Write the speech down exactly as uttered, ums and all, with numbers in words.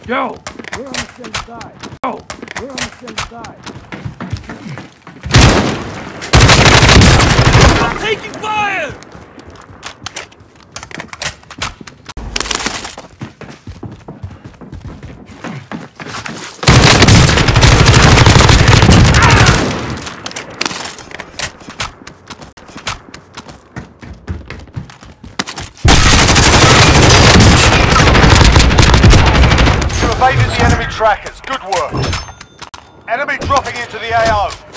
Go! We're on the same side. Go! We're on the same side. I'm taking fire! You evaded the enemy trackers. Good work. Enemy dropping into the A O.